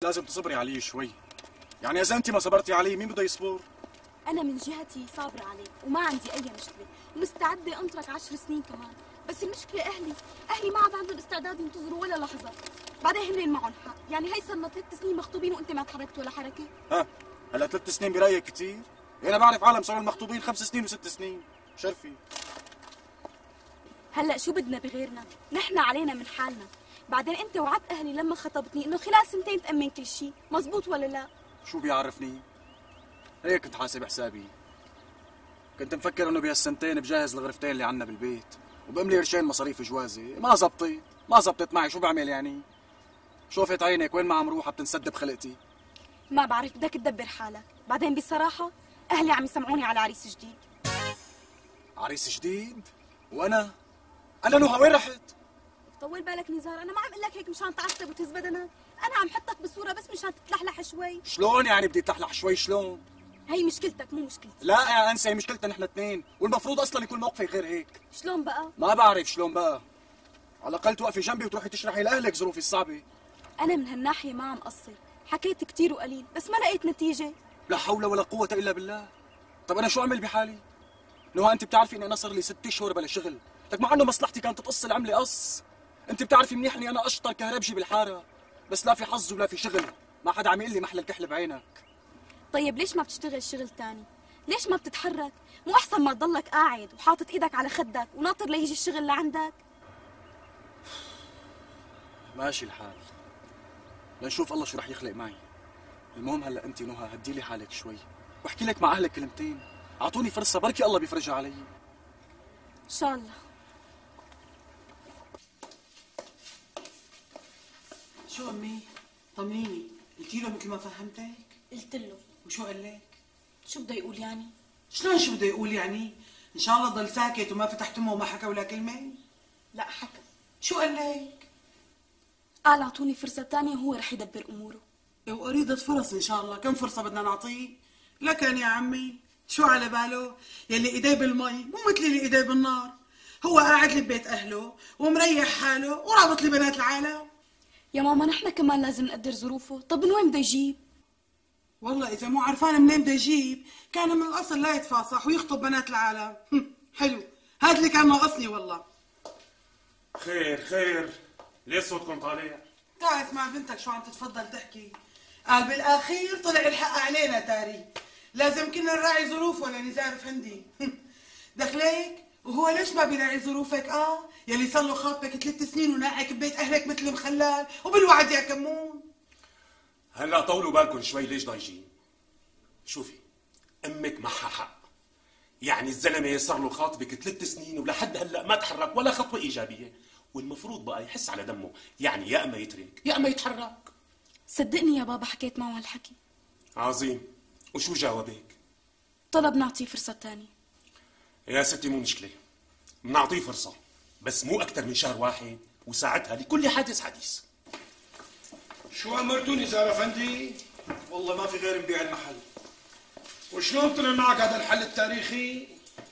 لازم تصبري علي شوي. يعني اذا انت ما صبرتي علي مين بده يصبر؟ انا من جهتي صابره عليك وما عندي اي مشكله، ومستعده انطرك 10 سنين كمان، بس المشكله اهلي ما عاد عندهم استعداد ينتظروا ولا لحظه. بعدين هن معهم حق، يعني هي صرنا 3 سنين مخطوبين وانت ما تحركت ولا حركه. ها هلا 3 سنين برايك كثير؟ انا بعرف عالم صاروا المخطوبين 5 سنين و6 سنين. شرفي هلا شو بدنا بغيرنا؟ نحن علينا من حالنا. بعدين انت وعدت اهلي لما خطبتني انه خلال سنتين تامن كل شيء، مزبوط ولا لا؟ شو بيعرفني؟ هيك كنت حاسب حسابي. كنت مفكر انه بهالسنتين بجهز الغرفتين اللي عنا بالبيت وبملي قرشين مصاريف جوازي. ما زبطت معي. شو بعمل يعني؟ شوفت عينك وين ما عم روح بتنسد بخلقتي. ما بعرف، بدك تدبر حالك. بعدين بصراحه اهلي عم يسمعوني على عريس جديد. عريس جديد؟ وانا نهى وين رحت؟ طول بالك نزار، انا ما عم اقول لك هيك مشان تعصب وتهز بدنك، انا عم حطك بالصوره بس مشان تتلحلح شوي. شلون يعني بدي اتلحلح شوي؟ شلون؟ هي مشكلتك مو مشكلتي. لا يا انسه، هي مشكلتنا نحن اثنين، والمفروض اصلا يكون موقفي غير هيك. شلون بقى؟ ما بعرف شلون بقى. على الاقل توقفي جنبي وتروحي تشرحي لاهلك ظروفي الصعبه. انا من هالناحيه ما عم قصر، حكيت كثير وقليل بس ما لقيت نتيجه. لا حول ولا قوه الا بالله. طب انا شو اعمل بحالي؟ نهى انت بتعرفي اني انا صار لي 6 اشهر بلا شغل، لك مع انه مصلحتي كانت تقص العمله قص. انت بتعرفي منيح اني انا اشطر كهربجي بالحاره، بس لا في حظ ولا في شغل، ما حدا عم يقول لي محل الكحل بعينك. طيب ليش ما بتشتغل شغل ثاني؟ ليش ما بتتحرك؟ مو احسن ما تضلك قاعد وحاطط ايدك على خدك وناطر ليجي الشغل لعندك؟ ماشي الحال، لنشوف الله شو رح يخلق معي. المهم هلا انت نهى هدي لي حالك شوي واحكي لك مع اهلك كلمتين، اعطوني فرصه بركي الله بيفرجها علي. ان شاء الله. شو امي؟ طمنيني، قلتي له مثل ما فهمتك؟ قلت له. وشو قال لك؟ شو بده يقول يعني؟ شلون شو بده يقول يعني؟ ان شاء الله ضل ساكت وما فتح تمه وما حكى ولا كلمه؟ لا حكى. شو قال لك؟ قال اعطوني فرصه ثانيه وهو رح يدبر اموره. وأريدة فرص ان شاء الله، كم فرصه بدنا نعطيه؟ لكن يا عمي شو على باله؟ يلي ايديه بالمي مو مثل اللي ايديه بالنار، هو قاعد لي ببيت اهله ومريح حاله ورابط لي بنات العالم. يا ماما نحن كمان لازم نقدر ظروفه، طب من وين بده يجيب؟ والله اذا مو عرفان منين بده يجيب كان من الاصل لا يتفاصح ويخطب بنات العالم. حلو، هذا اللي كان ناقصني والله. خير ليش صوتكم طالع؟ تعال اسمع بنتك شو عم تتفضل تحكي. قال بالاخير طلع الحق علينا تاري، لازم كنا نراعي ظروفه لنزار فندي. دخليك وهو ليش ما بيراعي ظروفك؟ يلي صار له خاطبك 3 سنين وناعك ببيت اهلك مثل مخلال وبالوعد يا كمون. هلا طولوا بالكم شوي، ليش ضايجين؟ شوفي امك معها حق، يعني الزلمه صار له خاطبك 3 سنين ولحد هلا ما تحرك ولا خطوه ايجابيه، والمفروض بقى يحس على دمه، يعني يا اما يترك يا اما يتحرك. صدقني يا بابا حكيت معه هالحكي. عظيم، وشو جاوبك؟ طلب نعطيه فرصه ثانيه. يا ستي مو مشكله، بنعطيه فرصه بس مو اكثر من شهر واحد، وساعتها لكل حادث حديث. شو امرتوني نزار افندي؟ والله ما في غير نبيع المحل. وشلون طلع معك هذا الحل التاريخي؟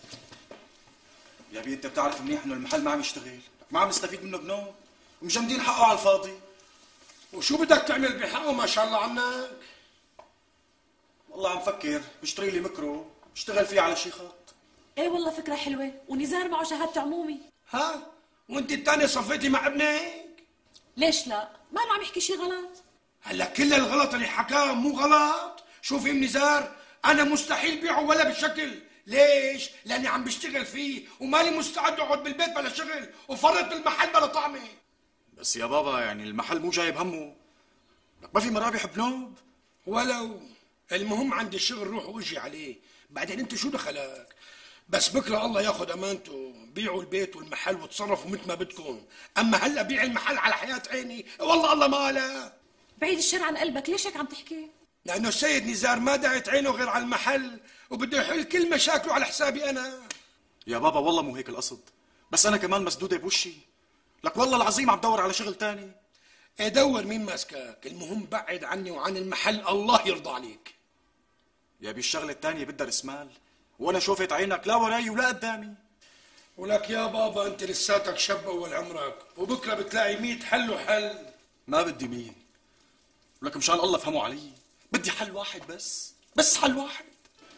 يا بي انت بتعرف منيح انه المحل ما عم يشتغل، ما عم نستفيد منه بنوب، ومجمدين حقه على الفاضي. وشو بدك تعمل بحقه ما شاء الله عنك؟ والله عم فكر بشتري لي ميكرو اشتغل فيه على شي خط. ايه والله فكرة حلوة، ونزار معه شهادة عمومي. ها؟ وانت الثانية صفيتي مع ابنك؟ ليش لا؟ ما له عم يحكي شي غلط. هلا كل الغلط اللي حكاه مو غلط؟ شوفي ام نزار، انا مستحيل بيعه ولا بالشكل. ليش؟ لاني عم بشتغل فيه ومالي مستعد اقعد بالبيت بلا شغل وفرط بالمحل بلا طعمه. بس يا بابا يعني المحل مو جايب همه، ما في مرابح بنوب. ولو المهم عندي الشغل روح واجي عليه، بعدين انت شو دخلك؟ بس بكره الله ياخذ امانته، بيعوا البيت والمحل وتصرفوا مثل ما بدكم، اما هلا بيع المحل على حياة عيني والله الله ما لا. بعيد الشر عن قلبك، ليش هيك عم تحكي؟ لانه السيد نزار ما دعت عينه غير على المحل وبده يحل كل مشاكله على حسابي انا. يا بابا والله مو هيك القصد، بس انا كمان مسدوده بوشي، لك والله العظيم عم دور على شغل تاني. دور مين ماسكك، المهم بعد عني وعن المحل الله يرضى عليك. يا بي الشغله الثانيه بدها راس مال، وانا شوفت عينك لا وراي ولا قدامي. ولك يا بابا انت لساتك شاب اول عمرك، وبكره بتلاقي 100 حل وحل. ما بدي 100، ولك مشان الله فهموا علي، بدي حل واحد بس حل واحد.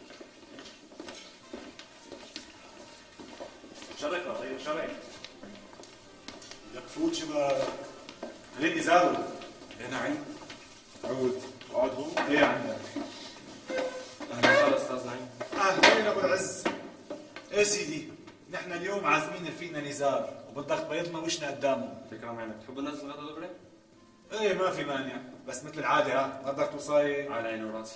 شرف يا طيب شرف. لك فوت شباب. خليني زارو. يا نعيم عود. اقعد هون. ايه عندك؟ اهلا وسهلا استاذ نعيم. اهلين ابو العز. ايه سيدي، نحن اليوم عازمين رفيقنا نزار وبدك تبيضنا وشنا قدامه. تكرم عينك، تحب ننزل غدا دغري؟ ايه ما في مانع، بس مثل العاده غدك وصاية. على عيني وراسي.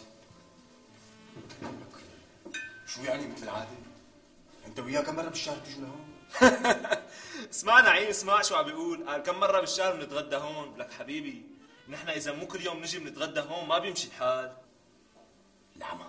شو يعني مثل العاده؟ انت وياه كم مره بالشهر بتيجوا لهون؟ اسمع نعيم، اسمع شو عم بيقول، قال كم مرة بالشهر بنتغدى هون، لك حبيبي نحن إذا مو كل يوم نجي بنتغدى هون ما بيمشي الحال. العمى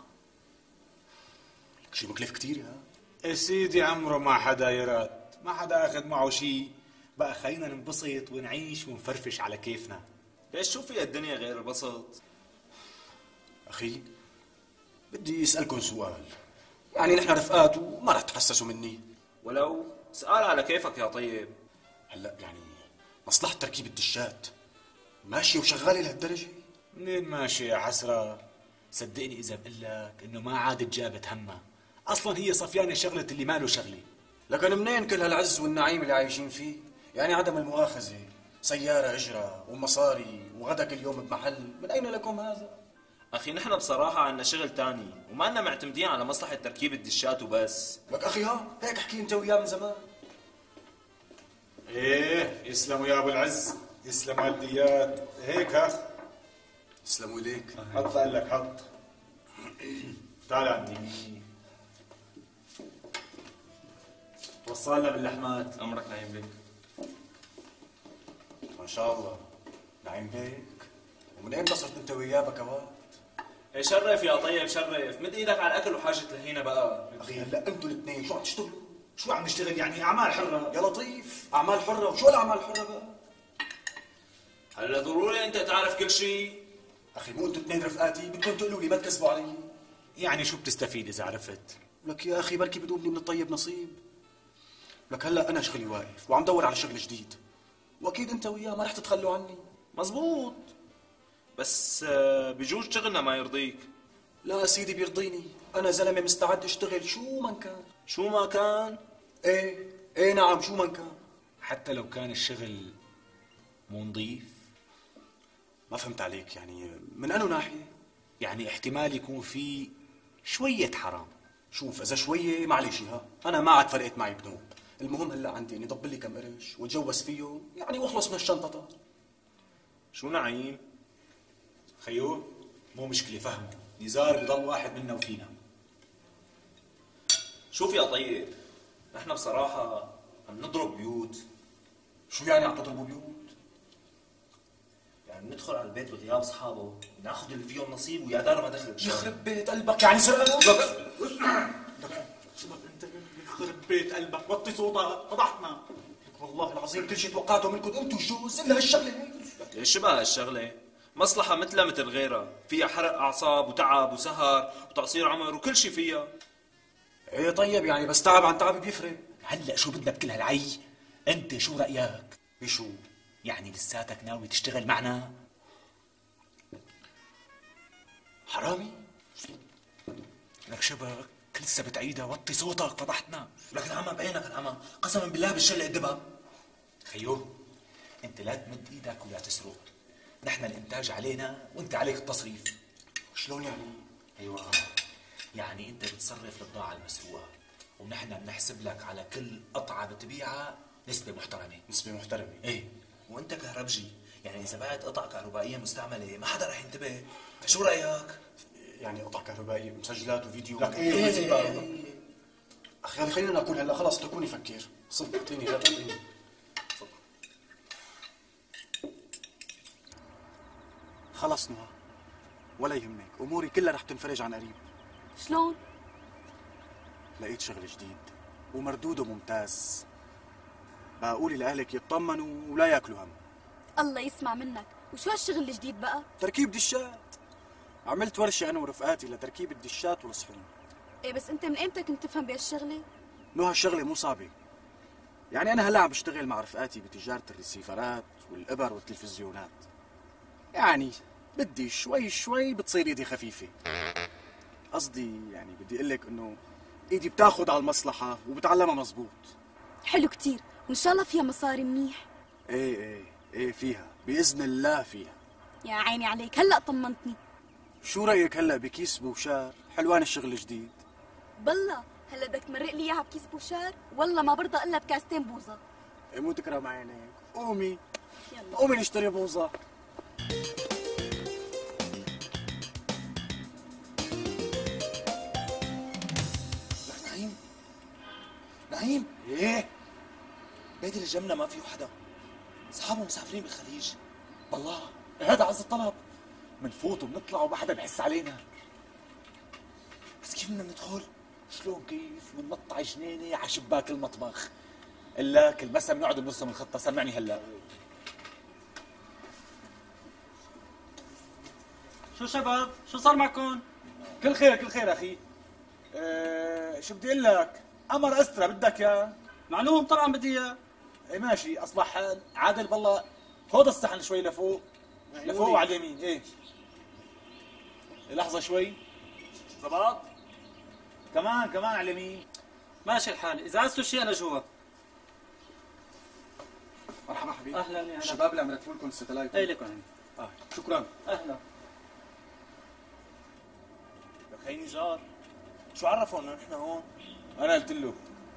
شي مكلف كثير يا يا سيدي عمره ما حدا يراد، ما حدا اخذ معه شيء، بقى خلينا ننبسط ونعيش ونفرفش على كيفنا. ليش شو في الدنيا غير البسط؟ اخي بدي اسالكم سؤال، يعني نحن رفقات وما رح تحسسوا مني. ولو سؤال على كيفك يا طيب. هلا يعني مصلحة تركيب الدشات ماشية وشغالة لهالدرجة؟ منين ماشي يا حسرة؟ صدقني إذا بقول لك إنه ما عادت جابت همها، أصلاً هي صفيانة شغلة اللي ما له شغلة. لكن منين كل هالعز والنعيم اللي عايشين فيه؟ يعني عدم المؤاخذة، سيارة إجرة ومصاري وغدا كل يوم بمحل، من أين لكم هذا؟ أخي نحن بصراحة عنا شغل تاني وما لنا معتمدين على مصلحة تركيب الدشات وبس. لك أخي هيك احكي أنت وياه من زمان. إيه يسلموا يا أبو العز، يسلموا الديات، هيك يسلموا إليك. حط لك حط. تعال عندي. وصلنا باللحمات. امرك نعيم بيك. ما شاء الله نعيم بيك، ومن أين صرت أنت وياه بكوات؟ إيه شرف يا طيب شرف، مد إيدك على الأكل وحاجة لهينا بقى. أخي هلا أنتوا الاثنين شو عم تشتغلوا؟ شو عم نشتغل يعني؟ أعمال حرة يا لطيف، أعمال حرة، وشو الأعمال الحرة بقى؟ هلا ضروري أنت تعرف كل شيء؟ أخي مو أنتوا اثنين رفقاتي بدكم تقولوا لي ما تكذبوا علي؟ يعني شو بتستفيد إذا عرفت؟ لك يا أخي بركي بدوبني من الطيب نصيب. لك هلا أنا شغلي واقف وعم دور على شغل جديد، وأكيد أنت وياه ما رح تتخلوا عني. مزبوط، بس بجوز شغلنا ما يرضيك. لا سيدي بيرضيني، أنا زلمة مستعد أشتغل شو ما كان. شو ما كان؟ إيه نعم شو ما كان. حتى لو كان الشغل مو نظيف؟ ما فهمت عليك، يعني من أنو ناحية؟ يعني احتمال يكون في شوية حرام. شوف إذا شوية معلش أنا ما عاد فرقت معي بنوب، المهم هلا عندي إني ضب لي كم قرش وتجوز فيهم يعني واخلص من الشنطة. شو نعيم؟ خيو مو مشكلة فهمه، نزار بضل واحد منا وفينا. شوف يا طيب، نحن بصراحة عم نضرب بيوت. شو يعني عم تضربوا بيوت؟ يعني ندخل على البيت بغياب اصحابه، ناخذ اللي فيهم نصيب ويا دار ما دخلت. يخرب بيت قلبك، يعني سرقة؟ شباب انت يخرب بيت قلبك، وطي صوتك فضحتنا. والله العظيم كل شيء توقعته منكم انتم الجوز الا هالشغله هيك. ليش شبه هالشغلة؟ مصلحة مثلها مثل غيرها، فيها حرق أعصاب وتعب وسهر وتقصير عمر وكل شيء فيها. ايه طيب يعني بس تعب عن تعب بيفرق. هلا شو بدنا بكل هالعي؟ انت شو رأيك؟ بشو؟ يعني لساتك ناوي تشتغل معنا؟ حرامي؟ لك شبك لسه بتعيدها، وطي صوتك فضحتنا. لك العمى بعينك العمى، قسما بالله بالشلة قدبها. خيو انت لا تمد ايدك ولا تسرق، نحن الانتاج علينا وانت عليك التصريف. شلون يعني؟ ايوه يعني انت بتصرف البضاعة المسروقة ونحن بنحسب لك على كل قطعة بتبيعها نسبة محترمة. نسبة محترمة؟ ايه. وانت كهربجي، يعني اذا بعت قطع كهربائية مستعملة ما حدا رح ينتبه. شو رأيك؟ يعني قطع كهربائية مسجلات وفيديو؟ لك ايه اخي خلينا نقول هلا خلص اتركوني افكر. صدق اعطيني لا اعطيني. خلص نهى ولا يهمك، اموري كلها رح تنفرج عن قريب. شلون؟ لقيت شغل جديد ومردوده ممتاز، بقولي لاهلك يطمنوا ولا ياكلوا هم. الله يسمع منك، وشو هالشغل الجديد بقى؟ تركيب دشات، عملت ورشة انا ورفقاتي لتركيب الدشات والصحون. ايه بس انت من امتى كنت تفهم بهالشغله؟ نو هالشغلة مو صعبة، يعني انا هلا عم بشتغل مع رفقاتي بتجارة الريسيفرات والابر والتلفزيونات، يعني بدي شوي شوي بتصير ايدي خفيفة. قصدي يعني بدي اقول لك انه ايدي بتاخد على المصلحة وبتعلمها مزبوط. حلو كتير، وان شاء الله فيها مصاري منيح. ايه فيها بإذن الله فيها. يا عيني عليك، هلأ طمنتني. شو رأيك هلأ بكيس بوشار؟ حلوان الشغل الجديد. بالله هلا بدك تمرق لي اياها بكيس بوشار؟ والله ما برضى الا بكاستين بوظه. مو تكرم عينيك، قومي يلا قومي نشتري بوظة. نعيم نعيم، ايه بيت اللي جنبنا ما فيه حدا، اصحابه مسافرين بالخليج. والله هذا عز الطلب، منفوت وبنطلع وما حدا بحس علينا. بس كيف بدنا ندخل؟ شلون كيف؟ بننط على جنينه على شباك المطبخ. الا كل مسا بنقعد بنرسم الخطه، سمعني هلا. شو شباب؟ شو صار معكم؟ كل خير كل خير اخي. شو بدي اقول لك؟ قمر استرا بدك يا؟ معلوم طبعا بدي اياه. ايه ماشي، اصبح عادل بالله. خذ الصحن شوي لفوق لفوق وعلى اليمين. ايه لحظه شوي. زباط؟ كمان على اليمين. ماشي الحال، اذا عزتوا شيء انا جوا. مرحبا حبيبي. اهلا يا هلا. الشباب اللي عم يرتبوا لكم الستلايت. اي لكم. شكرا. اهلا. لك هي نزار، شو عرفوا انه نحن هون؟ انا قلت له.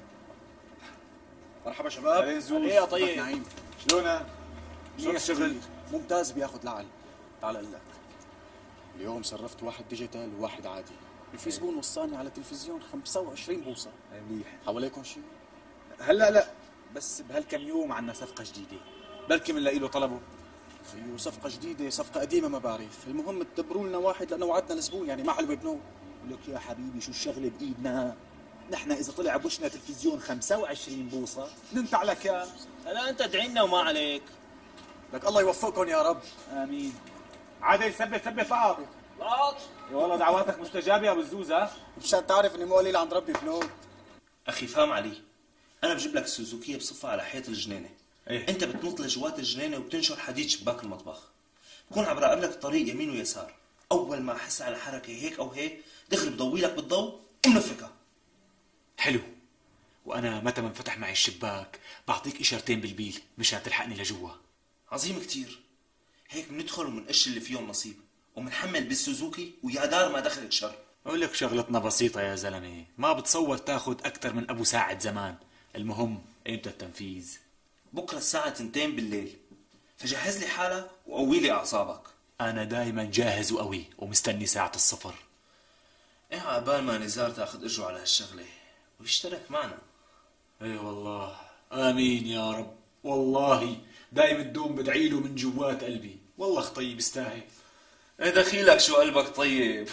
مرحبا شباب. عليه زوز. عليه يا طيب. نعيم. شلونك؟ شلون الشغل؟ ممتاز، بياخذ لعل. تعال اقول لك، اليوم صرفت واحد ديجيتال وواحد عادي. في زبون وصاني على التلفزيون 25 بوصة. منيح. حواليكم شيء؟ هلا لا، بس بهالكم يوم عنا صفقه جديده، بلكي بنلاقي له طلبه. فيو صفقة جديدة صفقة قديمة ما بعرف، المهم تدبروا لنا واحد لأنه وعدنا الزبون، يعني ما حلوة بنوب. لك يا حبيبي شو الشغله بايدنا؟ نحن اذا طلع بوشنا تلفزيون 25 بوصه ننتع لك يا. هلا انت ادعي لنا وما عليك. لك الله يوفقكم يا رب. امين. عادل ثبت بعض. لقط. يا والله دعواتك مستجابه يا ابو الزوز. ها مشان تعرف اني مو قليل عند ربي بنوب. اخي فهم علي، انا بجيب لك السوزوكيه بصفها على حيط الجنينه. إيه؟ انت بتنط لجوات الجنينه وبتنشر حديد شباك المطبخ. بكون عم براقب لك الطريق يمين ويسار، اول ما احس على حركه هيك او هيك دغري بضوي لك بالضوء ومنفكها. حلو. وانا متى ما انفتح معي الشباك بعطيك اشارتين بالبيل مشان تلحقني لجوا. عظيم كتير. هيك بندخل ومنقش اللي فيهم نصيب ومنحمل بالسوزوكي ويا دار ما دخلت شر. اقول لك شغلتنا بسيطة يا زلمة، ما بتصور تاخد اكتر من ابو ساعد زمان، المهم امتى التنفيذ؟ بكره الساعه 2 بالليل، فجهز لي حالك وقوي لي اعصابك. انا دايما جاهز وقوي ومستني ساعة الصفر. ايه عبال ما نزار تاخذ اجره على هالشغله ويشترك معنا. اي والله امين يا رب، والله دايم الدوم بدعي له من جوات قلبي، والله خطي بيستاهل. ايه دخيلك شو قلبك طيب.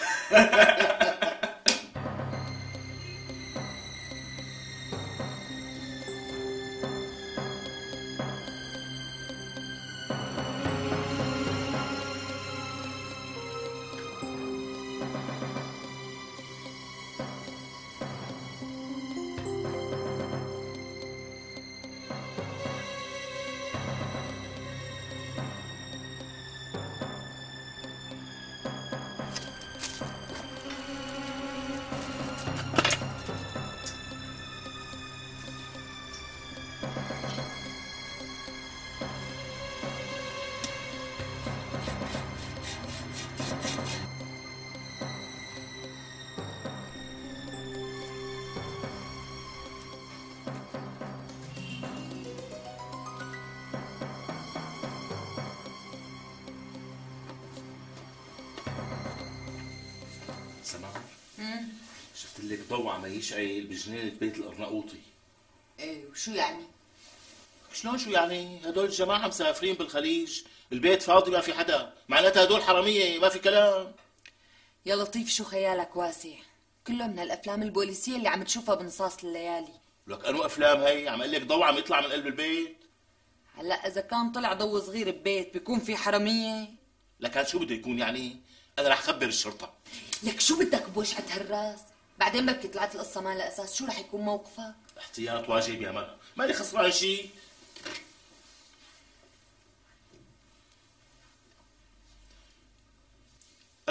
سماح، شفت لك ضوء عم يشعل بجنينة بيت القرناقوطي. ايه وشو يعني؟ شلون شو يعني؟ هدول الجماعة مسافرين بالخليج، البيت فاضي ما في حدا، معناتها هدول حرامية ما في كلام. يا لطيف شو خيالك واسع، كله من الافلام البوليسية اللي عم تشوفها بنصاص الليالي. لك انو افلام هي؟ عم اقول لك ضوء عم يطلع من قلب البيت. هلا اذا كان طلع ضو صغير ببيت بيكون في حرامية؟ لك شو بده يكون يعني؟ انا رح خبر الشرطة. لك شو بدك بوشعة هالراس؟ بعدين بركي طلعت القصة ما لها اساس، شو رح يكون موقفك؟ احتياط واجب يا مان، ماني خسران شيء.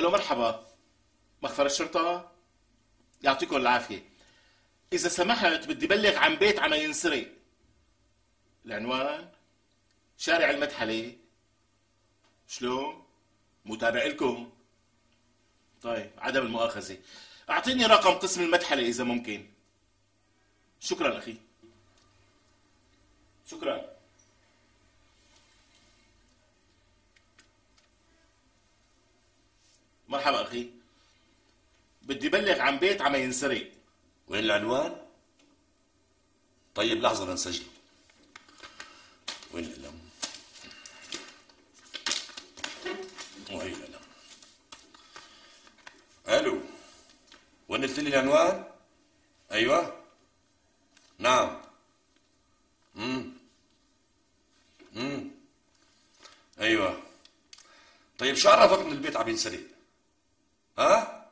الو مرحبا، مخفر الشرطة؟ يعطيكم العافية. إذا سمحت بدي بلغ عن بيت عم ينسرق. العنوان شارع المدحلة. شلون؟ متابع لكم. طيب عدم المؤاخذة، أعطيني رقم قسم المدحلة إذا ممكن. شكرا أخي. شكرا. مرحبا أخي، بدي بلغ عن بيت عم ينسرق. وين العنوان؟ طيب لحظة لنسجله. وين القلم؟ وهي القلم. الو، وين قلت لي العنوان؟ ايوه نعم. ايوه. طيب شو عرفك ان البيت عم ينسرق؟ ها؟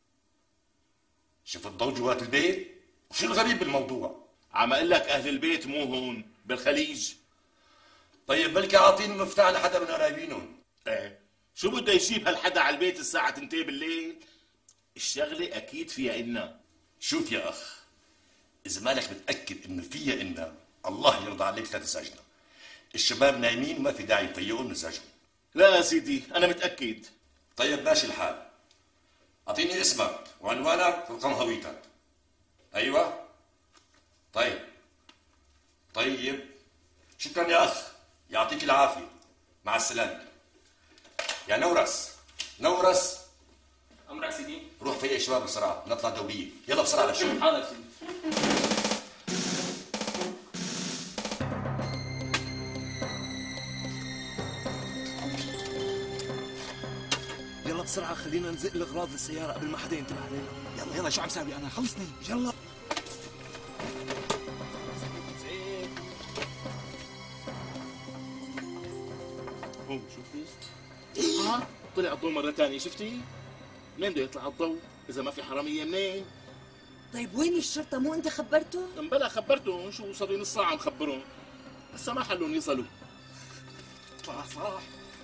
شفت ضوء جوات البيت؟ وشو الغريب بالموضوع؟ عم اقول لك اهل البيت مو هون بالخليج. طيب بلكي عاطين مفتاح لحدا من قرايبينهم. ايه، شو بده يجيب هالحدا على البيت الساعة 2 بالليل؟ الشغلة اكيد فيها إنا. شوف يا اخ، اذا مالك متأكد انه فيها إنا، الله يرضى عليك لا تزعجنا. الشباب نايمين وما في داعي نفيقهم نزعجهم. لا يا سيدي انا متأكد. طيب ماشي الحال، اعطيني اسمك وعنوانك ورقم هويتك. ايوه طيب شكرا يا اخ، يعطيك العافيه، مع السلامه. يا نورس امرك سيدي. روح فيق شباب بسرعه، نطلع دوبيه، يلا بسرعه للشغل. حاضر سيدي. يلا بسرعة خلينا نزق الأغراض للسيارة قبل ما حدا ينتبه علينا. يلا يلا، شو عم ساوي أنا؟ خلصني يلا. هون شوفي. طلع الضوء مرة ثانية، شفتي؟ منين بده يطلع الضوء؟ إذا ما في حرامية منين؟ طيب وين الشرطة؟ مو أنت خبرته؟ بلا خبرتهم، شو صار لي نص ساعة مخبرهم، بس ما حلون يصلوا. صح.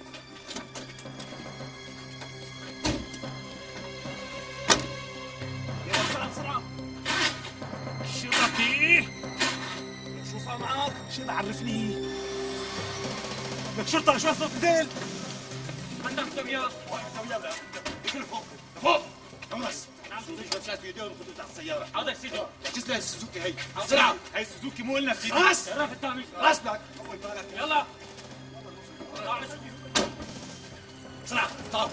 يلا بسرعة. شرطي، شو صار معك؟ شو بعرفني؟ لك شرطة شو صرت زين؟ عندك تبيات؟ فوق نورس، شايف في ايديهم وخذوا تحت السياره. حاضر سيدي. جس لها السوزوكي هي بسرعة. هي السوزوكي مو لنا سيدي. راس شرف التعمير. راس بلاك. يلا بسرعة طار.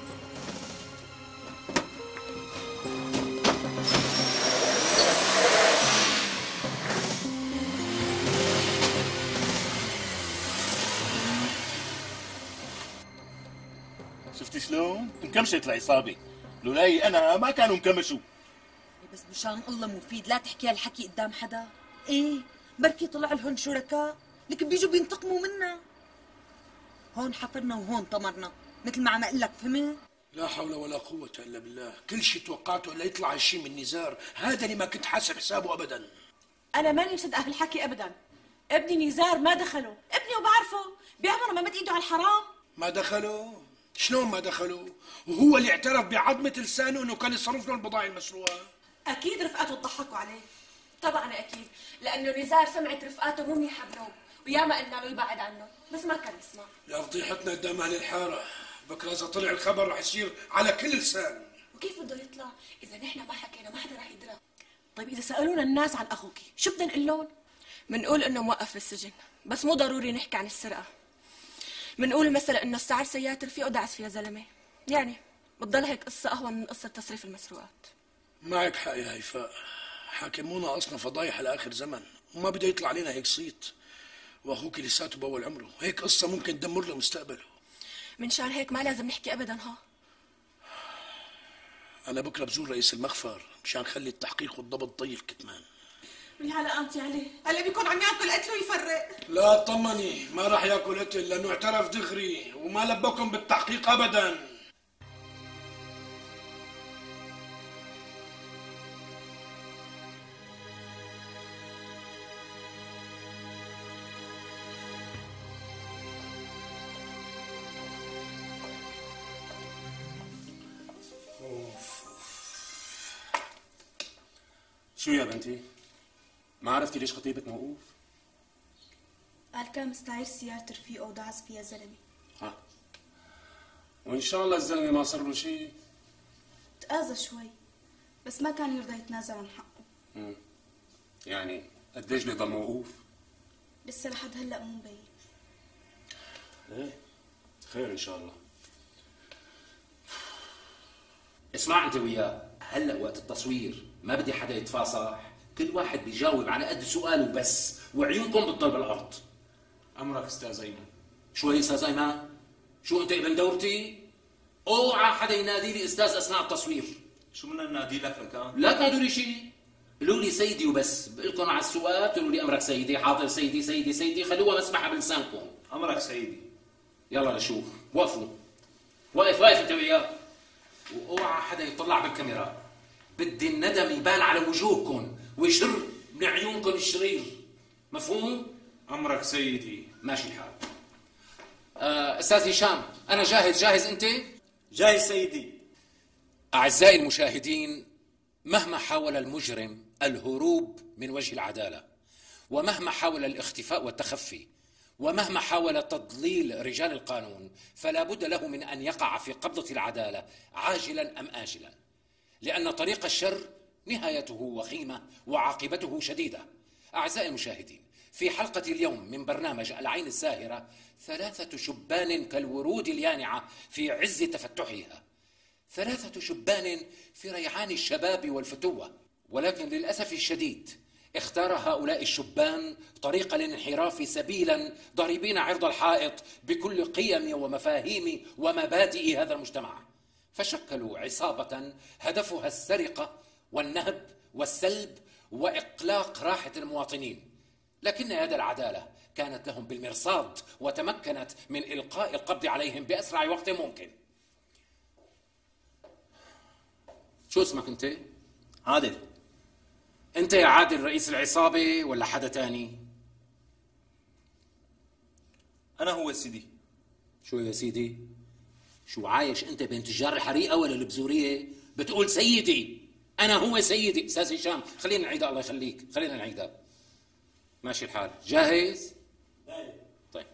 شفتي شلون؟ انكمشت العصابة، لولاي أنا ما كانوا انكمشوا. بس مشان الله مفيد لا تحكي هالحكي قدام حدا. ايه بركي طلع لهم شركاء، لكن بيجوا بينتقموا منا. هون حفرنا وهون طمرنا، مثل ما عم اقول لك، فهمت؟ لا حول ولا قوة إلا بالله، كل شيء توقعته إلا يطلع هالشيء من نزار، هذا اللي ما كنت حاسب حسابه أبدا. انا ماني مصدقه هالحكي ابدا. ابني نزار ما دخله، ابني وبعرفه بعمره ما مد ايده على الحرام. ما دخلوا؟ شلون ما دخلوا؟ وهو اللي اعترف بعظمة لسانه إنه كان يصرف له البضائع المسروقة. اكيد رفقاته ضحكوا عليه. طبعا اكيد، لانه نزار سمعت رفقاته مو منيحه بنوب، وياما قلنا له يبعد عنه بس ما كان يسمع. يا فضيحتنا قدام أهل الحارة، بكرة إذا طلع الخبر رح يصير على كل لسان. وكيف بده يطلع اذا نحن ما حكينا؟ ما حدا رح يدرى. طيب اذا سالونا الناس عن اخوكي شو بدنا نقول لهم؟ منقول انه موقف بالسجن، بس مو ضروري نحكي عن السرقه. منقول مثلا انه استعار سيارة رفيقه ودعس فيها زلمه، يعني بتضل هيك قصه اهون من قصه تصريف المسروقات. معك حق يا هيفاء، حاكمونا أصلا فضايح لآخر زمن، وما بده يطلع علينا هيك صيت. واخوك لساته بأول عمره، هيك قصة ممكن تدمر له مستقبله. من شان هيك ما لازم نحكي ابدا. ها أنا بكرة بزور رئيس المخفر مشان خلي التحقيق والضبط طي الكتمان. بالحالة قامتي عليه، هلا بيكون عم ياكل قتل ويفرق. لا تطمني، ما راح ياكل قتل لأنه اعترف دغري وما لبكم بالتحقيق أبدا. شو يا بنتي؟ ما عرفتي ليش خطيبك موقوف؟ قال كان مستعير سيارة رفيقه ودعس فيها زلمة. ها وإن شاء الله الزلمة ما صار له شيء. تآذى شوي بس ما كان يرضى يتنازل عن حقه. يعني قديش بيضل موقوف؟ لسه لحد هلا مو مبين. ايه خير إن شاء الله. اسمع انت وياه، هلا وقت التصوير ما بدي حدا يتفاصح، كل واحد بيجاوب على قد سؤاله بس، وعيونكم بتضل بالارض. امرك استاذ ايمن. شو يا استاذ ايمن؟ شو انت ابن دورتي؟ اوعى حدا ينادي لي استاذ اثناء التصوير. شو بدنا ننادي لك لكان؟ لا تنادوا لي شيء، قولوا لي سيدي وبس، بقول لكم على السؤال تقولوا لي امرك سيدي، حاضر سيدي سيدي سيدي، خلوها مسمحه بلسانكم. امرك سيدي. يلا لشوف، وقفوا. واقف انت وياه. واوعى حدا يطلع بالكاميرا. بدي الندم يبان على وجوهكم ويشر من عيونكم الشرير. مفهوم؟ امرك سيدي. ماشي الحال. استاذ هشام، انا جاهز انت؟ جاهز سيدي. اعزائي المشاهدين، مهما حاول المجرم الهروب من وجه العداله، ومهما حاول الاختفاء والتخفي، ومهما حاول تضليل رجال القانون، فلا بد له من أن يقع في قبضة العدالة عاجلا أم آجلا، لأن طريق الشر نهايته وخيمة وعاقبته شديدة. أعزائي المشاهدين، في حلقة اليوم من برنامج العين الساهرة 3 شبان كالورود اليانعة في عز تفتحها، 3 شبان في ريعان الشباب والفتوة، ولكن للأسف الشديد اختار هؤلاء الشبان طريق الانحراف سبيلا ضاربين عرض الحائط بكل قيم ومفاهيم ومبادئ هذا المجتمع، فشكلوا عصابة هدفها السرقة والنهب والسلب وإقلاق راحة المواطنين، لكن يد العدالة كانت لهم بالمرصاد وتمكنت من إلقاء القبض عليهم بأسرع وقت ممكن. شو اسمك أنت؟ عادل. أنت يا عادل رئيس العصابة ولا حدا تاني؟ أنا هو سيدي. شو يا سيدي؟ شو عايش أنت بين تجار الحريقة ولا البزورية؟ بتقول سيدي، أنا هو سيدي. أستاذ هشام خلينا نعيدها، الله يخليك، خلينا نعيدها. ماشي الحال، جاهز؟ طيب.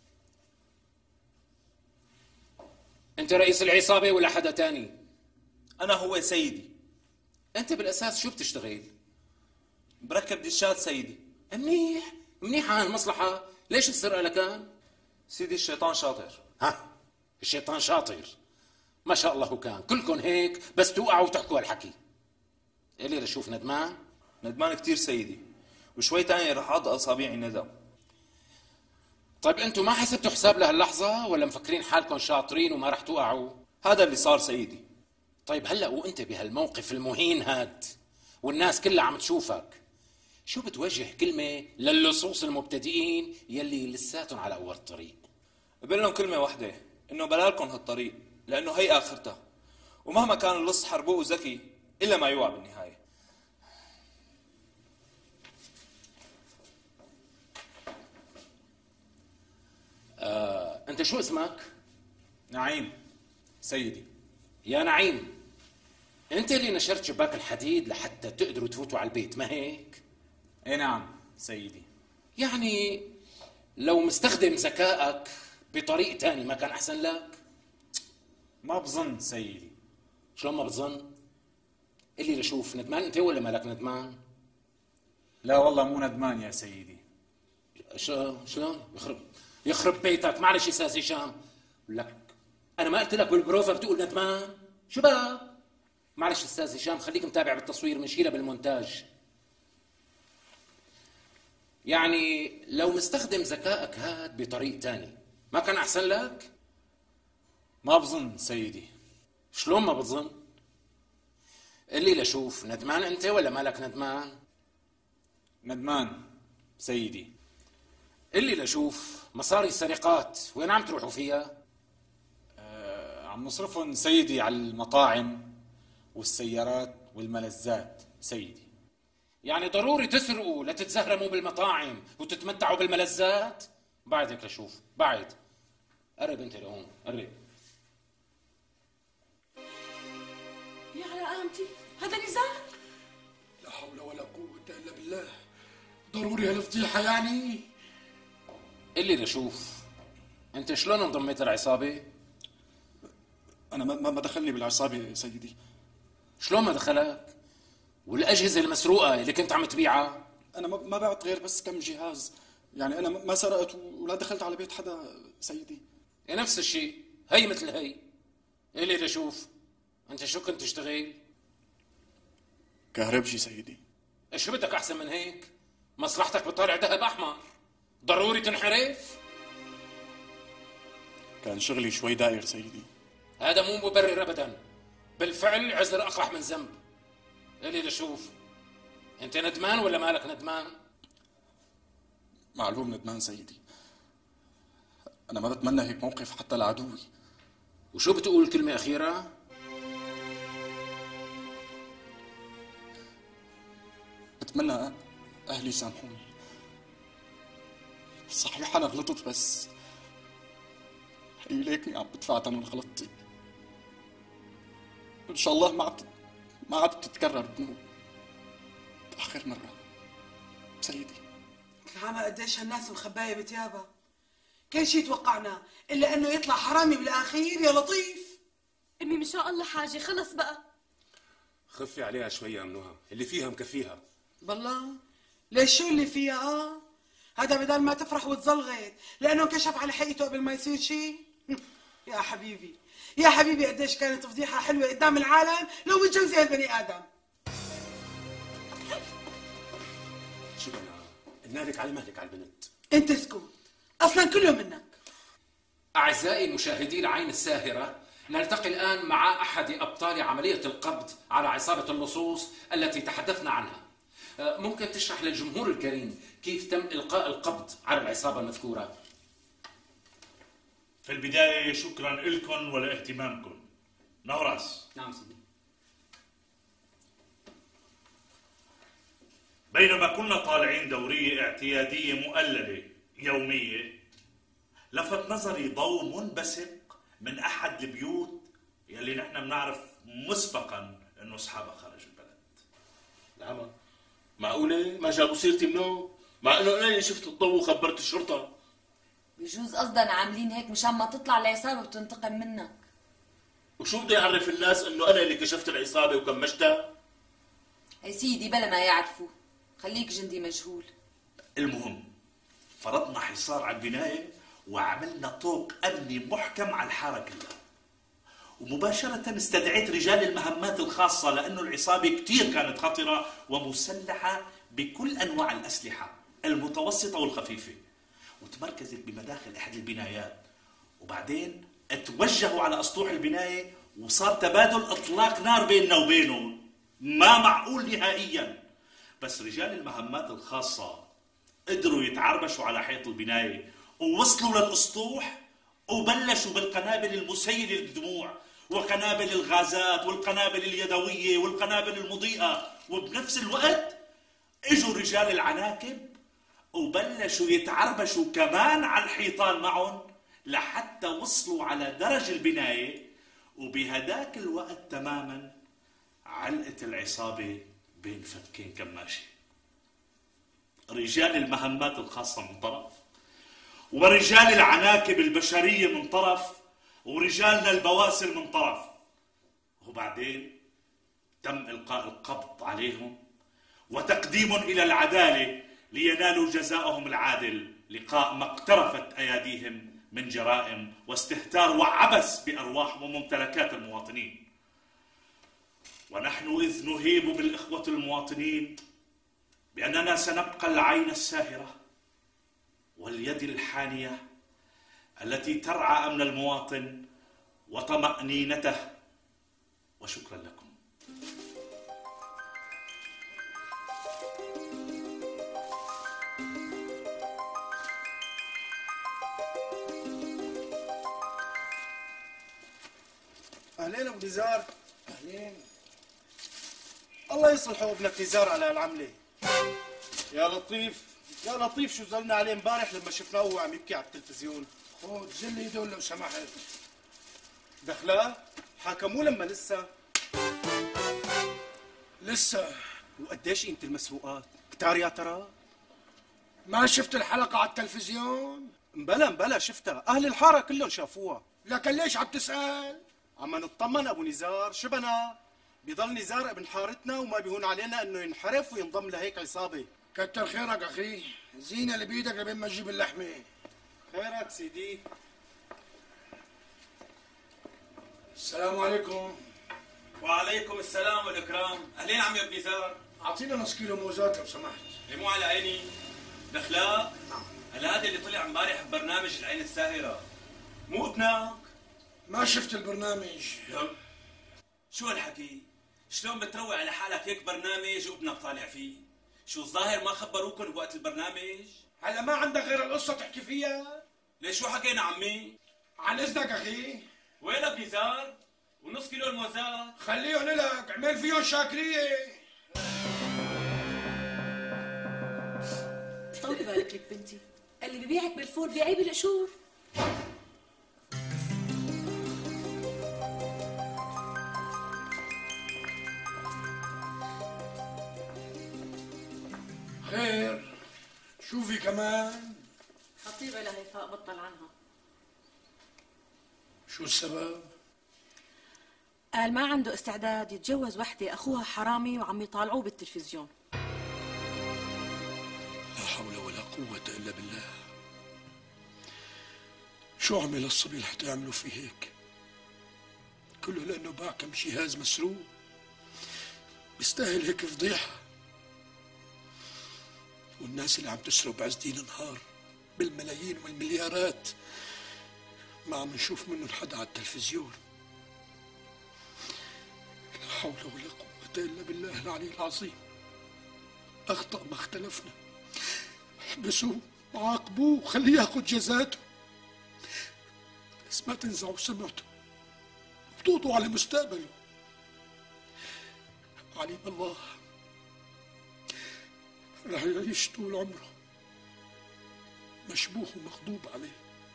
أنت رئيس العصابة ولا حدا تاني؟ أنا هو سيدي. أنت بالأساس شو بتشتغل؟ بركب دشات سيدي. منيح، منيحة هالمصلحة، ليش السرقة لكان؟ سيدي الشيطان شاطر. ها، الشيطان شاطر. ما شاء الله كان، كلكم هيك بس توقعوا وتحكوا هالحكي. إلي لشوف ندمان؟ ندمان كتير سيدي، وشوي تاني رح أعض أصابيعي ندم. طيب أنتم ما حسبتوا حساب لهاللحظة ولا مفكرين حالكم شاطرين وما رح توقعوا؟ هذا اللي صار سيدي. طيب هلأ وأنت بهالموقف المهين هاد والناس كلها عم تشوفك، شو بتوجه كلمة للصوص المبتدئين يلي لساتهم على أول الطريق؟ بقول لهم كلمة واحدة، إنه بلالكم هالطريق، لأنه هي آخرتها، ومهما كان اللص حربوه وذكي إلا ما يوعى بالنهاية. أنت شو اسمك؟ نعيم سيدي. يا نعيم، أنت اللي نشرت شباك الحديد لحتى تقدروا تفوتوا على البيت، ما هيك؟ اي نعم سيدي. يعني لو مستخدم ذكائك بطريق تاني ما كان أحسن لك؟ ما بظن سيدي. شلون ما بظن؟ اللي لشوف ندمان أنت ولا مالك ندمان؟ لا والله مو ندمان يا سيدي. شلون؟ يخرب بيتك. معلش استاذ هشام، لك انا ما قلت لك بالبروفا بتقول ندمان؟ شو بقى؟ معلش استاذ هشام خليك متابع بالتصوير، بنشيلها بالمونتاج. يعني لو مستخدم ذكائك هاد بطريق تاني ما كان احسن لك؟ ما بظن سيدي. شلون ما بظن؟ اللي لشوف ندمان انت ولا مالك ندمان؟ ندمان سيدي. اللي لشوف مصاري السرقات وين عم تروحوا فيها؟ عم نصرفهم سيدي على المطاعم والسيارات والملذات سيدي. يعني ضروري تسرقوا لتتزهرموا بالمطاعم وتتمتعوا بالملذات؟ بعد هيك لشوف، بعد. قرب انت لهون، قرب. يا على قامتي، هذا نزار؟ لا حول ولا قوة الا بالله. ضروري هالفضيحة يعني؟ اللي لشوف انت شلون انضميت للعصابة؟ انا ما دخلني بالعصابة سيدي. شلون ما دخلك؟ والاجهزة المسروقة اللي كنت عم تبيعها؟ انا ما بعت غير بس كم جهاز، يعني انا ما سرقت ولا دخلت على بيت حدا سيدي. نفس الشيء، هي مثل هي. اللي لشوف انت شو كنت تشتغل؟ كهربجي سيدي. شو بدك احسن من هيك؟ مصلحتك بتطالع ذهب احمر، ضروري تنحرف؟ كان شغلي شوي داير سيدي. هذا مو مبرر ابدا، بالفعل عذر اقبح من ذنب. اللي لشوف انت ندمان ولا مالك ندمان؟ معلوم ندمان سيدي. انا ما بتمنى هيك موقف حتى لعدوي. وشو بتقول كلمة أخيرة؟ بتمنى أهلي يسامحوني. صحيح أنا غلطت، بس هي ليكني عم بدفع ثمن غلطتي. إن شاء الله ما عاد تتكرر ذنوب. آخر مرة سيدي. العمى قديش هالناس مخباية بتيابها. كل شي توقعنا إلا إنه يطلع حرامي بالأخير يا لطيف. أمي ما شاء الله حاجة، خلص بقى. خفي عليها شوي يا أمنوها، اللي فيها مكفيها. بالله ليش شو اللي فيها؟ هذا بدل ما تفرح وتزلغت لأنه انكشف على حقيقته قبل ما يصير شي. يا حبيبي يا حبيبي، قديش كانت فضيحة حلوة قدام العالم لو متجوزة هالبني آدم. شو قلنا لك على مهلك على البنت. انت اسكت، اصلا كله منك. أعزائي المشاهدين العين الساهرة، نلتقي الآن مع أحد أبطال عملية القبض على عصابة اللصوص التي تحدثنا عنها. ممكن تشرح للجمهور الكريم كيف تم إلقاء القبض على العصابة المذكورة؟ في البداية شكرا لكم ولاهتمامكم. نوراس. نعم سيدي. بينما كنا طالعين دورية اعتيادية مؤللة يومية، لفت نظري ضوء منبثق من أحد البيوت يلي نحن بنعرف مسبقا إنه أصحابها خارج البلد. نعم، معقولة ما جابوا سيرتي منه؟ مع إنه أنا اللي شفت الضوء وخبرت الشرطة. بجوز قصدنا عاملين هيك مشان ما تطلع العصابة وتنتقم منك. وشو بده يعرف الناس إنه أنا اللي كشفت العصابة وكمشتها؟ يا سيدي بلا ما يعرفوا، خليك جندي مجهول. المهم فرضنا حصار على البناية وعملنا طوق أمني محكم على الحارة كلها، ومباشرة استدعيت رجال المهمات الخاصة لأنه العصابة كتير كانت خطرة ومسلحة بكل أنواع الأسلحة المتوسطة والخفيفة، وتمركزت بمداخل أحد البنايات، وبعدين اتوجهوا على أسطوح البناية وصار تبادل إطلاق نار بيننا وبينهم ما معقول نهائيا. بس رجال المهمات الخاصة قدروا يتعربشوا على حيط البناية ووصلوا للأسطوح وبلشوا بالقنابل المسيلة للدموع وقنابل الغازات والقنابل اليدوية والقنابل المضيئة، وبنفس الوقت اجوا رجال العناكب وبلشوا يتعربشوا كمان على الحيطان معهم لحتى وصلوا على درج البناية، وبهداك الوقت تماما علقت العصابة بين فتكين كماشي. رجال المهمات الخاصة من طرف، ورجال العناكب البشرية من طرف، ورجالنا البواسل من طرف، وبعدين تم إلقاء القبض عليهم وتقديمهم إلى العدالة لينالوا جزاءهم العادل، لقاء ما اقترفت أياديهم من جرائم واستهتار وعبث بأرواح وممتلكات المواطنين. ونحن إذ نهيب بالإخوة المواطنين بأننا سنبقى العين الساهرة واليد الحانية التي ترعى أمن المواطن وطمأنينته. وشكرا لكم. أهلين أبو نزار. أهلين. الله يصلحه ابنك نزار على العملة. يا لطيف يا لطيف، شو زلنا عليه امبارح لما شفناه وهو عم يبكي على التلفزيون. خذ زلي دول لو سمحت. دخلاه؟ حاكموه لما لسه؟ لسه وقديش قيمة المسروقات؟ كتار يا ترى؟ ما شفت الحلقة على التلفزيون؟ مبلا شفتها، أهل الحارة كلهم شافوها. لكن ليش عم تسأل؟ عم نطمن أبو نزار، شبنا؟ بيضل نزار ابن حارتنا وما بيهون علينا إنه ينحرف وينضم لهيك عصابة. كتر خيرك أخي، زينة اللي بإيدك لبين ما تجيب اللحمة. خيرك سيدي. السلام عليكم. وعليكم السلام والإكرام. أهلين عمي ابن نزار. أعطينا نص كيلو موزات لو سمحت. مو على عيني. دخلاء؟ نعم. هذا اللي طلع امبارح ببرنامج العين الساهرة مو ابنك؟ ما شفت البرنامج. لا. شو هالحكي؟ شلون بتروع على حالك هيك برنامج وابنك طالع فيه؟ شو الظاهر ما خبروكم بوقت البرنامج؟ هلا ما عندك غير القصة تحكي فيها؟ ليش شو حكينا عمي؟ عن إذنك أخي. وينك نزار؟ ونص كيلو الموزات؟ خليهم لك، اعمل فيهم شاكرية. طولي بالك لك بنتي، اللي ببيعك بالفور بيعيه بالقشور. خير، شوفي كمان. خطيبة لهيفاء بطل عنها. شو السبب؟ قال ما عنده استعداد يتجوز وحدة أخوها حرامي وعم يطالعوه بالتلفزيون. لا حول ولا قوة إلا بالله. شو عمل الصبي لحتى يعملوا فيه هيك؟ كله لأنه باع كم جهاز مسروق. بيستاهل هيك فضيحة. والناس اللي عم تسرق بعز دين النهار بالملايين والمليارات ما عم نشوف منه الحدا على التلفزيون. لا حول ولا قوة إلا بالله العلي العظيم. أخطأ ما اختلفنا. احبسوه وعاقبوه وخليه ياخذ جزاته. بس ما تنزعوا سمعته وتقضوا على مستقبله. عليم الله رح يعيش طول عمره مشبوه ومغضوب عليه.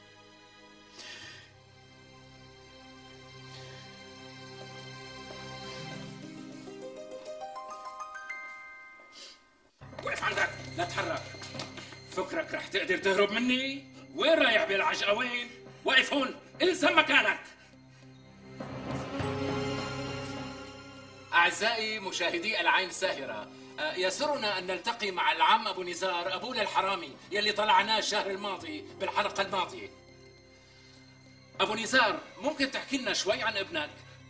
وقف عندك، لا تتحرك. فكرك رح تقدر تهرب مني؟ وين رايح بالعجقة وين؟ وقف هون، الزم مكانك. أعزائي مشاهدي العين الساهرة، يسرنا أن نلتقي مع العم أبو نزار أبونا الحرامي يلي طلعناه الشهر الماضي بالحلقة الماضية. أبو نزار، ممكن تحكي لنا شوي عن ابنك؟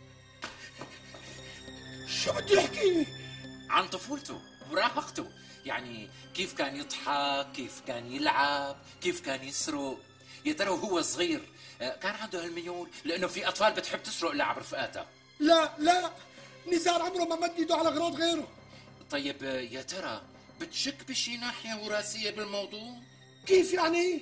شو بدي يحكي؟ عن طفولته مراهقته، يعني كيف كان يضحك، كيف كان يلعب، كيف كان يسرق. يا ترى وهو صغير كان عنده هالميول؟ لأنه في أطفال بتحب تسرق لعب رفقاتها. لا نزار عمره ما مد ايده على اغراض غيره. طيب يا ترى بتشك بشي ناحية وراثية بالموضوع؟ كيف يعني؟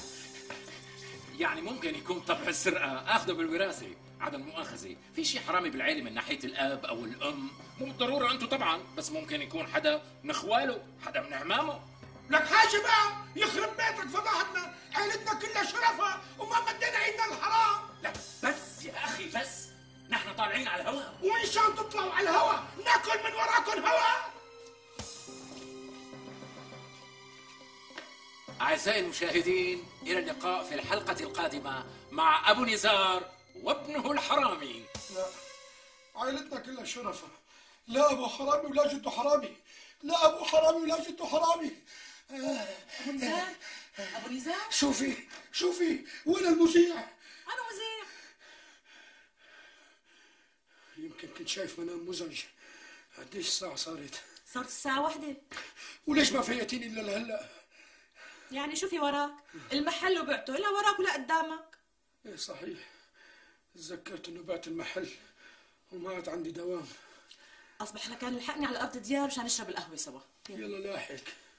يعني ممكن يكون طبع السرقة اخذه بالوراثة، عدم مؤاخذة، في شي حرامي بالعيلة من ناحية الاب او الام، مو بالضرورة انتو طبعا، بس ممكن يكون حدا من اخواله، حدا من عمامه. لك حاجة بقى، يخرب بيتك فضحنا، عيلتنا كلها شرفها وما بدينا ايدنا الحرام. لا بس يا اخي بس، نحن طالعين على الهواء. وإن شاء تطلعوا على الهواء ناكل من وراكم هواء. أعزائي المشاهدين، إلى اللقاء في الحلقة القادمة مع أبو نزار وابنه الحرامي. لا، عائلتنا كلها شرفة. لا أبو حرامي ولا جده حرامي. لا أبو حرامي ولا جده حرامي. أبو نزار، أبو نزار، شوفي وين المذيع؟ أنا مذيع. يمكن كنت شايف منام مزعج. قديش الساعة صارت؟ صارت الساعة 1. وليش ما فيقتيني إلا لهلا؟ يعني شو في وراك؟ المحل وبعته، لا وراك ولا قدامك. ايه صحيح، تذكرت انه بعت المحل وما عاد عندي دوام. اصبح لكان الحقني على ارض ديار مشان نشرب القهوة سوا. يلا لاحق.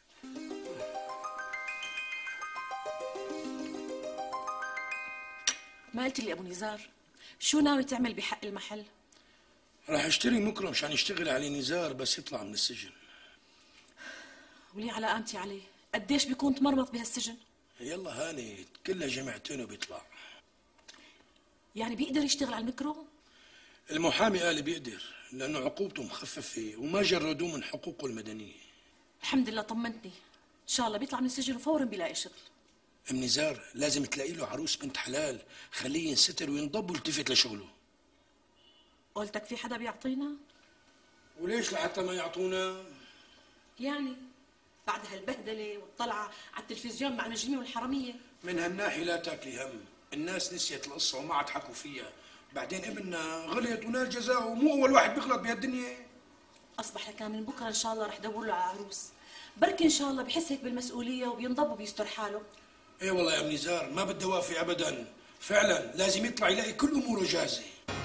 ما قلت لي ابو نزار شو ناوي تعمل بحق المحل؟ راح اشتري مكرم مشان يشتغل عليه نزار بس يطلع من السجن. ولي على قامتي عليه، قديش بيكون تمرمط بهالسجن؟ يلا هاني كلها جمعتين وبيطلع. يعني بيقدر يشتغل على الميكرو؟ المحامي قال بيقدر لأنه عقوبته مخففة وما جردوه من حقوقه المدنية. الحمد لله طمنتني. ان شاء الله بيطلع من السجن وفورا بيلاقي شغل. ام نزار لازم تلاقي له عروس بنت حلال، خليه ينستر وينضب ويلتفت لشغله. قلتك في حدا بيعطينا؟ وليش لحتى ما يعطونا؟ يعني بعد هالبهدله والطلعه على التلفزيون مع المجرمين والحراميه. من هالناحية لا تاكلي هم، الناس نسيت القصة وما عاد حكوا فيها، بعدين ابننا غلط ونال جزاءه ومو أول واحد بيغلط بهالدنيا. أصبح لكان من بكرة إن شاء الله رح دور له على عروس، بركي إن شاء الله بحس هيك بالمسؤولية وبينضب وبيستر حاله. إيه والله يا ام نزار ما بدي وافي أبدا، فعلا لازم يطلع يلاقي كل أموره جاهزة.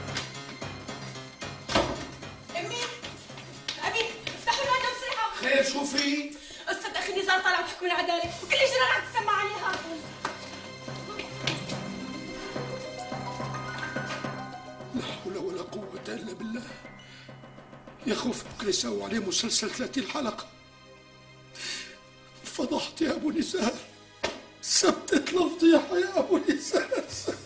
أمي أبي افتحوا لنا هذا بسرعة. خير شو في؟ أستاذ أخي نزار طالع بتحكوا لي عدالة وكل الجيران عم تسمع عليها. لا حول ولا قوة إلا بالله. يا خوف بكره يسووا عليه مسلسل 30 حلقة. فضحت يا أبو نزار، ثبتت الفضيحة يا أبو نزار.